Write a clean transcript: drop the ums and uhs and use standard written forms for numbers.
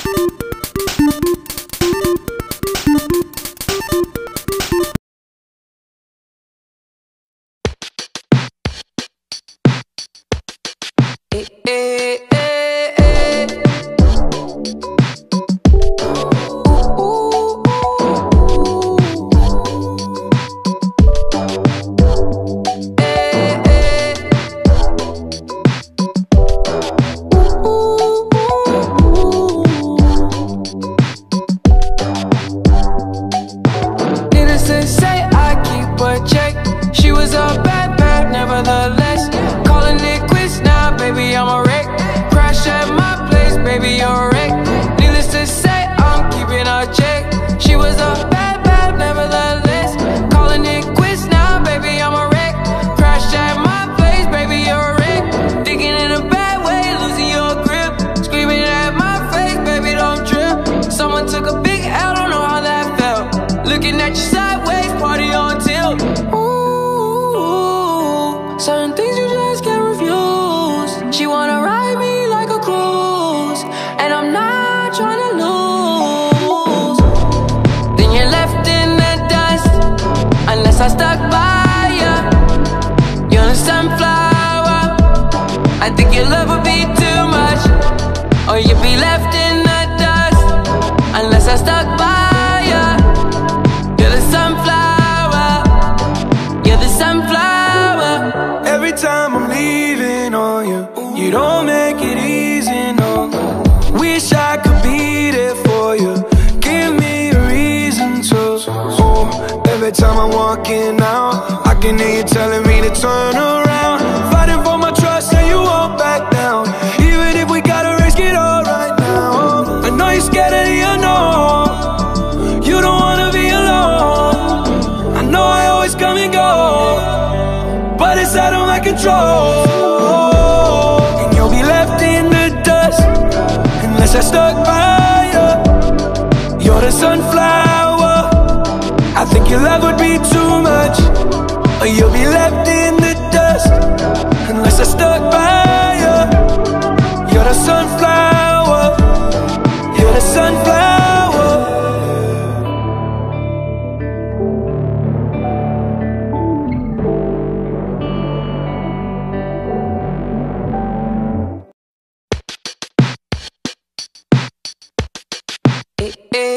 Certain things you just can't refuse. She wanna ride me like a cruise, and I'm not trying to lose. Then you're left in the dust, unless I stuck by you. You're a sunflower. I think your love would be too much, or you'd be left in the dust, unless I stuck by you. You're the sunflower. You're the sunflower. Every time I'm leaving on you, you don't make it easy, no. Wish I could be there for you. Give me a reason to. Oh, every time I'm walking out, I can hear you telling me to turn around. Fighting for my trust and you won't back down. Even if we gotta risk it all right now. I know you're scared of the unknown. You don't wanna be alone. I know I always come and go, but it's out of my control. And you'll be left in the dust, unless I stuck by you. You're the sunflower. I think your love would be too much, or you'll be left in the dust, unless I stuck by you. You're the sunflower. You're the sunflower. Hey, hey.